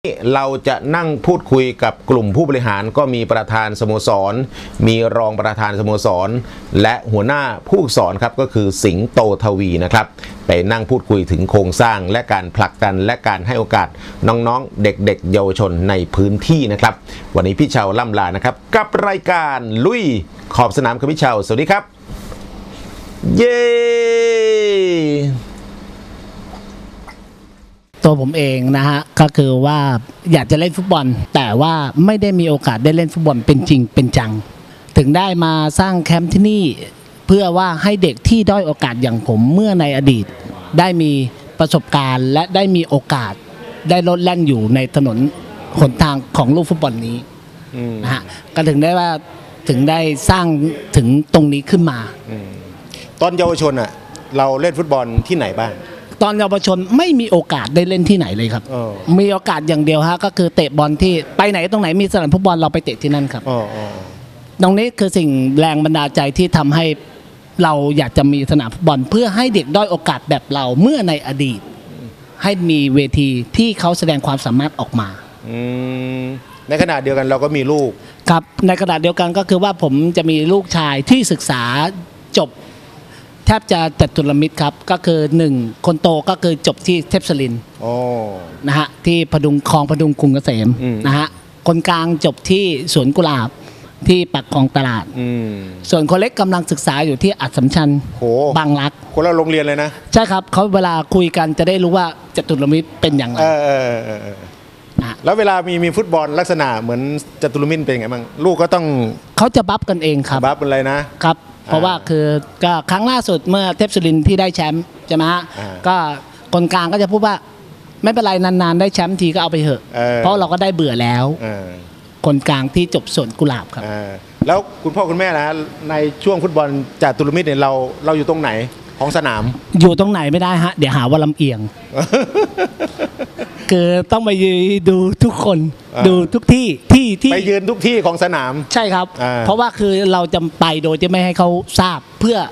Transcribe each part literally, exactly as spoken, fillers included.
เราจะนั่งพูดคุยกับกลุ่มผู้บริหารก็มีประธานสโมสรมีรองประธานสโมสรและหัวหน้าผู้ฝึกสอนครับก็คือสิงโตทวีนะครับไปนั่งพูดคุยถึงโครงสร้างและการผลักดันและการให้โอกาสน้องๆเด็กๆเยาวชนในพื้นที่นะครับวันนี้พี่เชาล่ำลานะครับกับรายการลุยขอบสนามกับพี่เชาสวัสดีครับเย้ตัวผมเองนะฮะก็คือว่าอยากจะเล่นฟุตบอลแต่ว่าไม่ได้มีโอกาสได้เล่นฟุตบอลเป็นจริงเป็นจังถึงได้มาสร้างแคมป์ที่นี่เพื่อว่าให้เด็กที่ด้อยโอกาสอย่างผมเมื่อในอดีตได้มีประสบการณ์และได้มีโอกาสได้ลดแล่นอยู่ในถนนหนทางของลูกฟุตบอลนี้นะฮะก็ถึงได้ว่าถึงได้สร้างถึงตรงนี้ขึ้นมาตอนเยาวชนอ่ะเราเล่นฟุตบอลที่ไหนบ้างตอนเยาวชนไม่มีโอกาสได้เล่นที่ไหนเลยครับมีโอกาสอย่างเดียวฮะก็คือเตะบอลที่ไปไหนตรงไหนมีสนามฟุตบอลเราไปเตะที่นั่นครับตรงนี้คือสิ่งแรงบันดาลใจที่ทำให้เราอยากจะมีสนามฟุตบอลเพื่อให้เด็กด้อยโอกาสแบบเราเมื่อในอดีตให้มีเวทีที่เขาแสดงความสามารถออกมาในขณะเดียวกันเราก็มีลูกครับในขณะเดียวกันก็คือว่าผมจะมีลูกชายที่ศึกษาจบแทบจะจัตุรมิตรครับก็คือหนึ่งคนโตก็คือจบที่เทพศิรินทร์นะฮะที่พดุงคลองพดุงกรุงเกษมนะฮะคนกลางจบที่สวนกุหลาบที่ปากคลองตลาดส่วนคนเล็กกำลังศึกษาอยู่ที่อัสสัมชัญบางรักคนละโรงเรียนเลยนะใช่ครับเขาเวลาคุยกันจะได้รู้ว่าจัตุรมิตรเป็นอย่างไรแล้วเวลามีมีฟุตบอลลักษณะเหมือนจัตุรมิตรเป็นไงบ้างลูกก็ต้องเขาจะบัฟกันเองครับบัฟอะไรนะครับเพราะว่าคือก็ครั้งล่าสุดเมื่อเทพศิรินทร์ที่ได้แชมป์ใช่ไหมฮะก็คนกลางก็จะพูดว่าไม่เป็นไรนานๆได้แชมป์ทีก็เอาไปเถอะเพราะเราก็ได้เบื่อแล้วคนกลางที่จบสวนกุหลาบครับแล้วคุณพ่อคุณแม่นะในช่วงฟุตบอลจัตุรมิตรเนี่ยเราเราอยู่ตรงไหนของสนามอยู่ตรงไหนไม่ได้ฮะเดี๋ยวหาว่าลำเอียงคือต้องไปยืนดูทุกคนดูทุกที่ที่ที่ไปยืนทุกที่ของสนามใช่ครับเพราะว่าคือเราจะไปโดยที่ไม่ให้เขาทราบเพื่อ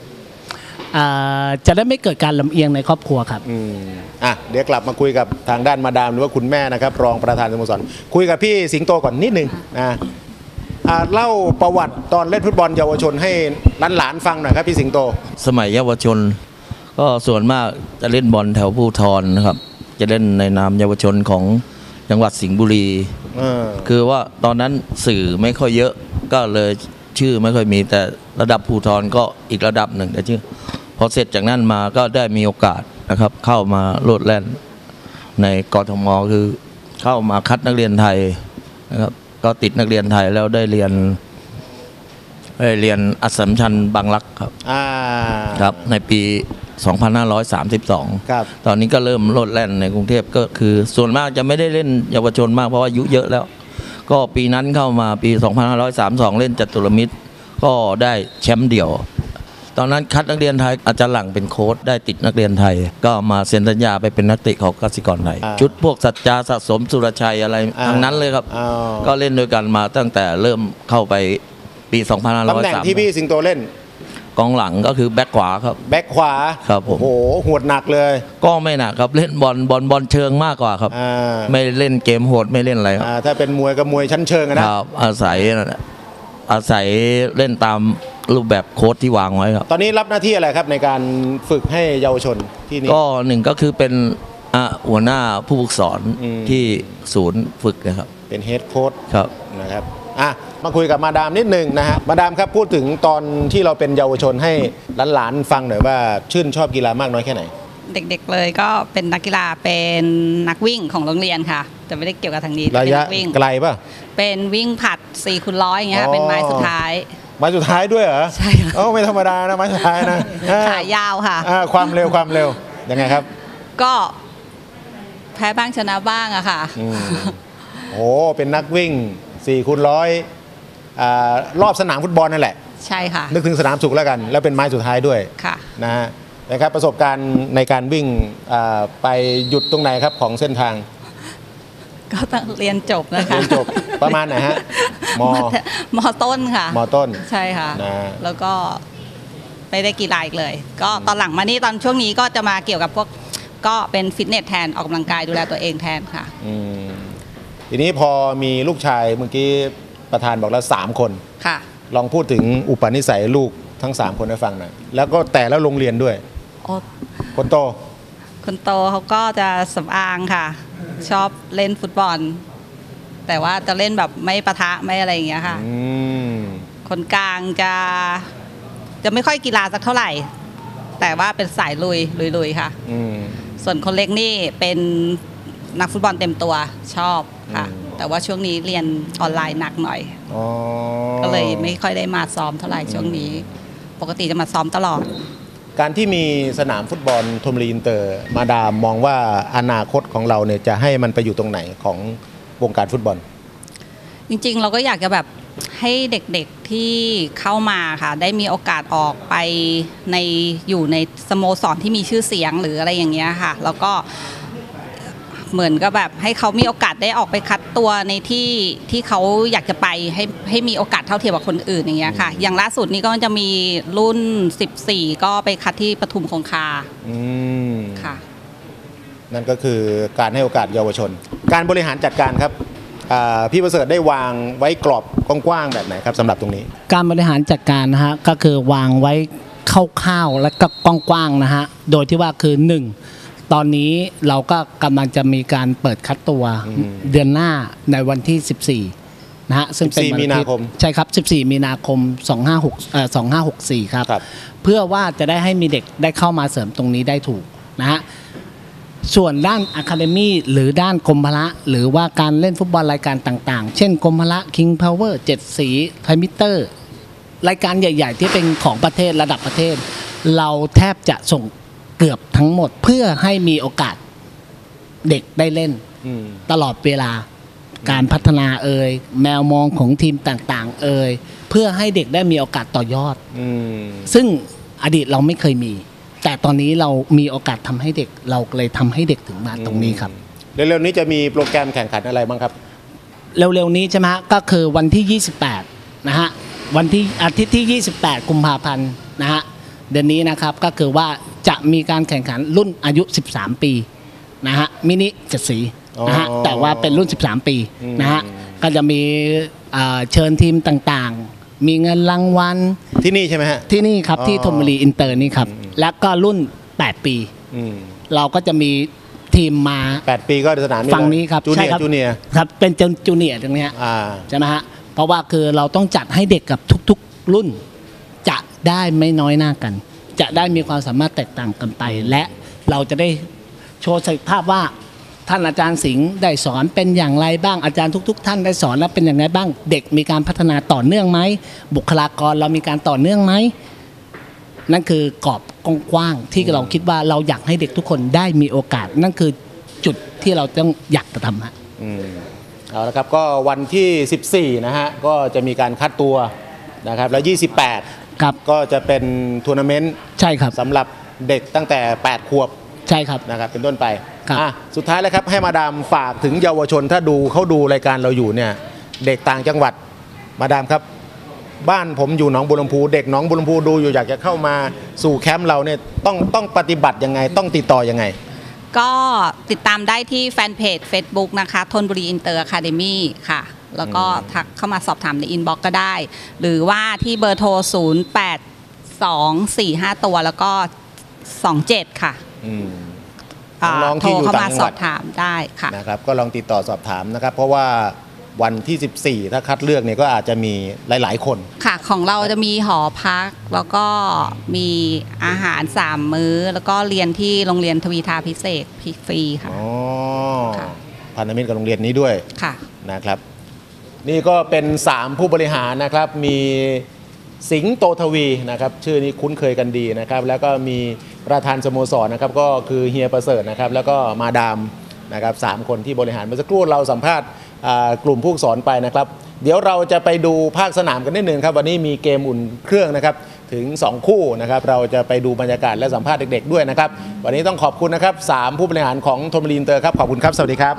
จะได้ไม่เกิดการลำเอียงในครอบครัวครับอ่ะเดี๋ยวกลับมาคุยกับทางด้านมาดามหรือว่าคุณแม่นะครับรองประธานสโมสรคุยกับพี่สิงโตก่อนนิดนึงนะเล่าประวัติตอนเล่นฟุตบอลเยาวชนให้หลานๆฟังหน่อยครับพี่สิงโตสมัยเยาวชนก็ส่วนมากจะเล่นบอลแถวภูธรนะครับจะเล่นในนามเยาวชนของจังหวัดสิงห์บุรีคือว่าตอนนั้นสื่อไม่ค่อยเยอะก็เลยชื่อไม่ค่อยมีแต่ระดับภูธรก็อีกระดับหนึ่งแต่ชื่อพอเสร็จจากนั้นมาก็ได้มีโอกาสนะครับเข้ามาโลดแล่นในกทมคือเข้ามาคัดนักเรียนไทยนะครับก็ติดนักเรียนไทยแล้วได้เรียนได้เรียนอัสสัมชัญบางรักครับครับในปีสองพันห้าร้อยสามสิบสองครับตอนนี้ก็เริ่มโลดแล่นในกรุงเทพก็คือส่วนมากจะไม่ได้เล่นเยาวชนมากเพราะว่าอายุเยอะแล้วก็ปีนั้นเข้ามาปีสองพันห้าร้อยสามสิบสองเล่นจัตุรมิตรก็ได้แชมป์เดี่ยวตอนนั้นคัดนักเรียนไทยอาจารย์หลังเป็นโค้ชได้ติดนักเรียนไทยก็มาเซ็นสัญญาไปเป็นนักเตะของกสิกรไทยชุดพวกสัจจาสะสมสุรชัยอะไรทั้งนั้นเลยครับก็เล่นด้วยกันมาตั้งแต่เริ่มเข้าไปปีสองพันห้าร้อยสามสิบตำแหน่งที่พี่สิงโตเล่นกองหลังก็คือแบ็คขวาครับแบ็คขวาครับผมโอ้โหโหดหนักเลยก็ไม่หนักครับเล่นบอลบอลบอลเชิงมากกว่าครับไม่เล่นเกมโหดไม่เล่นอะไรครับถ้าเป็นมวยก็มวยชั้นเชิงนะครับอาศัยอาศัยเล่นตามรูปแบบโค้ชที่วางไว้ครับตอนนี้รับหน้าที่อะไรครับในการฝึกให้เยาวชนที่นี่ก็หนึ่งก็คือเป็นหัวหน้าผู้ฝึกสอนที่ศูนย์ฝึกนะครับเป็นเฮดโค้ชครับนะครับอ่ะมาคุยกับมาดามนิดนึงนะฮะมาดามครับพูดถึงตอนที่เราเป็นเยาวชนให้หลานๆฟังหน่อยว่าชื่นชอบกีฬามากน้อยแค่ไหนเด็กๆเลยก็เป็นนักกีฬาเป็นนักวิ่งของโรงเรียนค่ะแต่ไม่ได้เกี่ยวกับทางนี้ระยะไกลป่ะเป็นวิ่งผัดสี่คูณร้อยอย่างเงี้ยเป็นไม้สุดท้ายไม้สุดท้ายด้วยเหรอใช่ค่ะโอ้ไม่ธรรมดานะไม้สุดท้ายนะขายาวค่ะความเร็วความเร็วยังไงครับก็แพ้บ้างชนะบ้างอะค่ะโอ้เป็นนักวิ่งสี่คูณร้อยรอบสนามฟุตบอลนั่นแหละใช่ค่ะนึกถึงสนามสุขแล้วกันแล้วเป็นไม้สุดท้ายด้วยค่ะนะฮะนะครับประสบการณ์ในการวิ่งไปหยุดตรงไหนครับของเส้นทางก็ต้องเรียนจบนะคะเรียนจบประมาณไหนฮะมมต้นค่ะมต้นใช่ค่ะแล้วก็ไม่ได้กีฬาอีกเลยก็ตอนหลังมานี่ตอนช่วงนี้ก็จะมาเกี่ยวกับพวกก็เป็นฟิตเนสแทนออกกำลังกายดูแลตัวเองแทนค่ะทีนี้พอมีลูกชายเมื่อกี้ประธานบอกแล้วสามคนค่ะลองพูดถึงอุปนิสัยลูกทั้งสามคนให้ฟังหน่อยแล้วก็แต่ละโรงเรียนด้วยโอ้คนโตคนโตเขาก็จะสำอางค่ะ ชอบเล่นฟุตบอล แต่ว่าจะเล่นแบบไม่ปะทะไม่อะไรอย่างเงี้ยค่ะอืมคนกลางจะจะไม่ค่อยกีฬาสักเท่าไหร่ แต่ว่าเป็นสายลุยลุยๆค่ะอืมส่วนคนเล็กนี่เป็นนักฟุตบอลเต็มตัวชอบค่ะอืมแต่ว่าช่วงนี้เรียนออนไลน์หนักหน่อยอ๋อก็เลยไม่ค่อยได้มาซ้อมเท่าไหร่ช่วงนี้ ปกติจะมาซ้อมตลอดการที่มีสนามฟุตบอลธนบุรีอินเตอร์ มาดามมองว่าอนาคตของเราเนี่ยจะให้มันไปอยู่ตรงไหนของวงการฟุตบอลจริงๆ เราก็อยากจะแบบให้เด็กๆที่เข้ามาค่ะได้มีโอกาสออกไปในอยู่ในสโมสรที่มีชื่อเสียงหรืออะไรอย่างเงี้ยค่ะแล้วก็เหมือนกับแบบให้เขามีโอกาสได้ออกไปคัดตัวในที่ที่เขาอยากจะไปให้ให้มีโอกาสเท่าเทียมกับคนอื่นอย่างเงี้ยค่ะอย่างล่าสุดนี้ก็จะมีรุ่นสิบสี่ก็ไปคัดที่ปทุมคงคาอืมค่ะนั่นก็คือการให้โอกาสเยาวชน การบริหารจัดการครับอ่าพี่ประเสริฐได้วางไว้กรอบกว้างๆแบบไหนครับสำหรับตรงนี้การบริหารจัดการนะฮะก็คือวางไว้คร่าวๆและก็กว้างๆนะฮะโดยที่ว่าคือหนึ่งตอนนี้เราก็กำลังจะมีการเปิดคัดตัวอืมเดือนหน้าในวันที่สิบสี่นะฮะซึ่งเป็นสิบสี่วันมีนาที่คมใช่ครับสิบสี่มีนาคมสองห้าหกเอ่อสองห้าหกสี่ครับครับเพื่อว่าจะได้ให้มีเด็กได้เข้ามาเสริมตรงนี้ได้ถูกนะฮะส่วนด้านอะคาเดมี่หรือด้านกรมพละหรือว่าการเล่นฟุตบอลรายการต่างๆ เช่นกรมพละ King Power เจ็ดสีไทมิเตอร์ รายการใหญ่ ๆ ที่เป็นของประเทศระดับประเทศ เราแทบจะส่งเกือบทั้งหมดเพื่อให้มีโอกาสเด็กได้เล่นอืมตลอดเวลาการพัฒนาเอ่ยแมวมองของทีมต่างๆ เอ่ยเพื่อให้เด็กได้มีโอกาสต่อยอดอืมซึ่งอดีตเราไม่เคยมี แต่ตอนนี้เรามีโอกาสทำให้เด็กเราเลยทำให้เด็กถึงมาตรงนี้ครับเร็วๆนี้จะมีโปรแกรมแข่งขันอะไรบ้างครับเร็วๆนี้ใช่ไหมฮะก็คือวันที่ ยี่สิบแปด นะฮะวันที่อาทิตย์ที่ ยี่สิบแปด กุมภาพันธ์นะฮะเดือนนี้นะครับก็คือว่าจะมีการแข่งขันรุ่นอายุ สิบสาม ปีนะฮะมินิเจ็ดสีนะฮะอ๋อแต่ว่าเป็นรุ่น สิบสาม ปีอืมนะฮะก็จะมีเอ่อเชิญทีมต่างๆ มีเงินรางวัลที่นี่ใช่ไหมฮะที่นี่ครับอ๋อที่ธนบุรีอินเตอร์นี่ครับแล้วก็รุ่น แปด ปีอืมเราก็จะมีทีมมาแปดปีก็สนามนี้ฝั่งนี้ครับจูเนียใช่ครัจูเนียครับเป็นจูเนียร์ตรงเนี้ยอ่าใช่ไหมฮะ เพราะว่าคือเราต้องจัดให้เด็กกับทุกๆรุ่น จะได้ไม่น้อยหน้ากัน จะได้มีความสามารถแตกต่างกันไป และเราจะได้โชว์ศักยภาพว่าท่านอาจารย์สิงห์ได้สอนเป็นอย่างไรบ้างอาจารย์ทุก ๆ ท่านได้สอนแล้วเป็นอย่างไรบ้าง เด็กมีการพัฒนาต่อเนื่องไหมบุคลากรเรามีการต่อเนื่องไหมนั่นคือกรอบกว้างๆที่เราคิดว่าเราอยากให้เด็กทุกคนได้มีโอกาส นั่นคือจุดที่เราต้องอยากจะทำฮะอืมเอาละครับก็วันที่สิบสี่นะฮะก็จะมีการคัดตัวนะครับแล้วยี่สิบแปดครับก็จะเป็นทัวร์นาเมนต์ใช่ครับสำหรับเด็กตั้งแต่แปดขวบใช่ครับนะครับเป็นต้นไปครับอ่ะสุดท้ายแล้วครับให้มาดามฝากถึงเยาวชนถ้าดูเขาดูรายการเราอยู่เนี่ยเด็กต่างจังหวัดมาดามครับ บ้านผมอยู่หนองบัวลำพูเด็กหนองบัวลำพูดูอยู่อยากจะเข้ามาสู่แคมป์เราเนี่ยต้องต้องปฏิบัติยังไงต้องติดต่อยังไงก็ติดตามได้ที่แฟนเพจ Facebook นะคะธนบุรีอินเตอร์อะคาเดมี่ค่ะ แล้วก็ทักเข้ามาสอบถามในอินบ็อกก็ได้ หรือว่าที่เบอร์โทร ศูนย์ แปด สอง สี่ ห้า ตัวแล้วก็ สอง เจ็ด ค่ะอืมอ่าน้องๆโทที่รอยู่เข้าต่างมาจังสหอวัดบถามได้ค่ะนะครับก็ลองติดต่อสอบถามนะครับ เพราะว่าวันที่สิบสี่ถ้าคัดเลือกเนี่ยก็อาจจะมีหลาย ๆ คนค่ะของเราจะมีหอพัก แล้วก็มีอาหารสามมื้อ แล้วก็เรียนที่โรงเรียนทวีทาพิเศษฟรีค่ะอ๋อค่ะพันธมิตรกับโรงเรียนนี้ด้วยค่ะนะครับ นี่ก็เป็นสามผู้บริหารนะครับ มีสิงห์โตทวีนะครับชื่อนี้คุ้นเคยกันดีนะครับ แล้วก็มีประธานสโมสรนะครับก็คือเฮียประเสริฐนะครับ แล้วก็มาดามนะครับสามคนที่บริหารเมื่อสักครู่เราสัมภาษณ์อ่ากลุ่มผู้สอนไปนะครับ เดี๋ยวเราจะไปดูภาคสนามกันนิดนึงครับวันนี้มีเกมอุ่นเครื่องนะครับถึงสองคู่นะครับเราจะไปดูบรรยากาศและสัมภาษณ์เด็กๆด้วยนะครับวันนี้ต้องขอบคุณนะครับสามผู้บริหารของธนบุรีอินเตอร์ครับขอบคุณครับสวัสดีครับ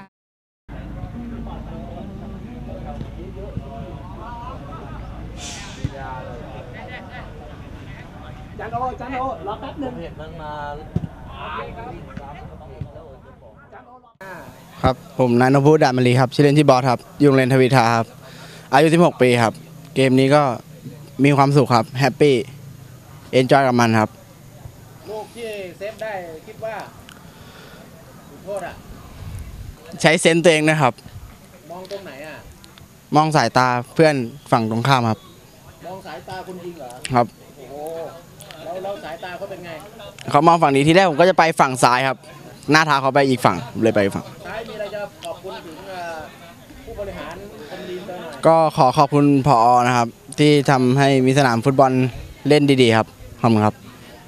จันโอจันโอรอแป๊บนึงเห็นตั้งนานจันโอรอครับผมนายนพพุทธดามลีครับชื่อเล่นที่บอสครับอยู่โรงเรียนทวีทาครับอายุสิบหกปีครับเกมนี้ก็มีความสุขครับแฮปปี้เอนจอยกับมันครับลูกที่เซฟได้คิดว่าจุดโทษอ่ะใช้เซนส์ตัวเองนะครับมองตรงไหนอ่ะมองสายตาเพื่อนฝั่งตรงข้ามครับมองสายตาคนยิงเหรอครับโอ้โหแล้วแล้วสายตาเขาเป็นไงเขามองฝั่งนี้ที่แรกผมก็จะไปฝั่งซ้ายครับ หน้าเท้าเขาไปอีกฝั่งเลยไปอีกฝั่งซ้ายมีอะไรจะขอบคุณถึงเอ่อผู้บริหารคนดีเตอร์หน่อยก็ขอขอบคุณผอนะครับ ที่ทำให้มีสนามฟุตบอลเล่นดีๆครับขอบคุณครับ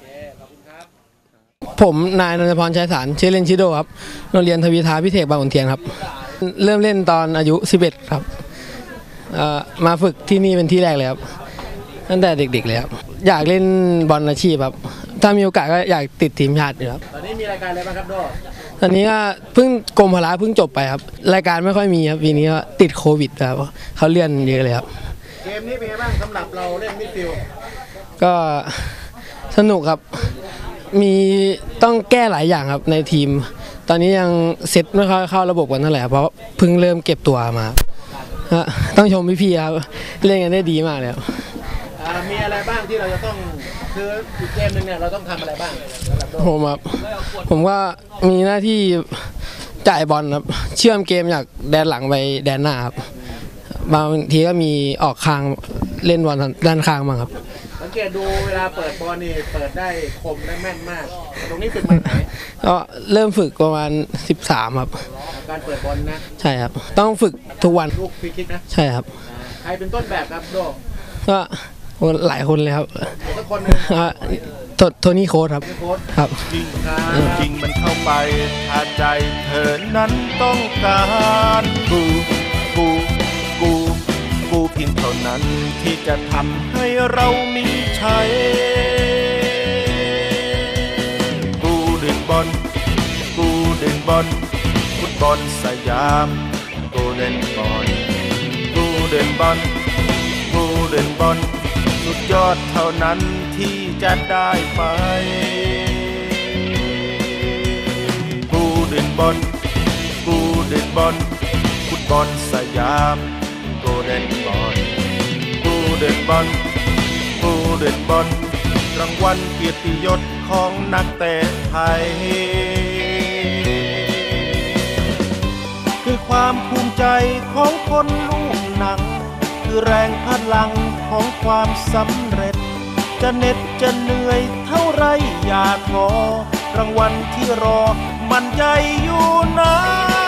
ผมนายนนทพรชัยสารชื่อเล่นชิโดครับโรงเรียนทวีทาพิเศษบางขุนเทียนครับ เริ่มเล่นตอนอายุสิบเอ็ดครับเอ่อมาฝึกที่นี่เป็นที่แรกเลยครับตั้งแต่เด็กๆเลยครับอยากเล่นบอลอาชีพครับถ้ามีโอกาสก็อยากติดทีมชาติอยู่ครับตอนนี้มีรายการอะไรบ้างครับโดตอนนี้ก็เพิ่งกรมพละเพิ่งจบไปครับรายการไม่ค่อยมีครับปีนี้ก็ติดโควิดครับเขาเลื่อนเยอะเลยครับเกมนี้เป็นไงบ้างสำหรับเราเล่นมิดฟิลด์ก็สนุกครับมีต้องแก้หลายอย่างครับในทีม ตอนนี้ยังเซตไม่ค่อยเข้าระบบกันเท่าไหร่ครับเพราะเพิ่งเริ่มเก็บตัวมาฮะต้องชมพี่ๆครับเล่นกันได้ดีมากเลยครับอ่ามีอะไรบ้างที่เราจะต้องคืออีกเกมหนึ่งเนี่ยเราต้องทำอะไรบ้างสำหรับโดผมครับผมก็มีหน้าที่จ่ายบอลครับเชื่อมเกมจากแดนหลังไปแดนหน้าครับบางทีก็มีออกข้างเล่นบอลด้านข้างบ้างครับสังเกตดูเวลาเปิดบอลนี่เปิดได้คมได้แม่นมาก ตรงนี้ฝึกมาไหนก็เริ่มฝึกประมาณสิบสามครับการเปิดบอลนะใช่ครับต้องฝึกทุกวันลูกฟรีคิกนะใช่ครับใครเป็นต้นแบบครับโดก็หลายคนเลยครับสักคนหนึงอ่าโทโทนี่โค้ดครับโค้ชครับจริงจริงมันเข้าไปถ้าใจเธอนั้นต้องการกูกูกูกูเพียงเท่านั้นที่จะทำให้เรามีชัยกูเดินบอลกูเดินบอลฟุตบอลสยามกูเดินบอลกูเดินบอลกูเดินบอลสุดยอดเท่านั้นที่จะได้ไปกูเดินบอลกูเดินบอลฟุตบอลสยามกูเดินบอลกูเดินบอลกูเดินบอลรางวัลเกียรติยศของนักเตะไทยคือความภูมิใจของคนลูกหนังคือแรงพลังของความสำเร็จจะเหน็ดจะเหนื่อยเท่าไรอย่าท้อรางวัลที่รอมันใหญ่อยู่นะ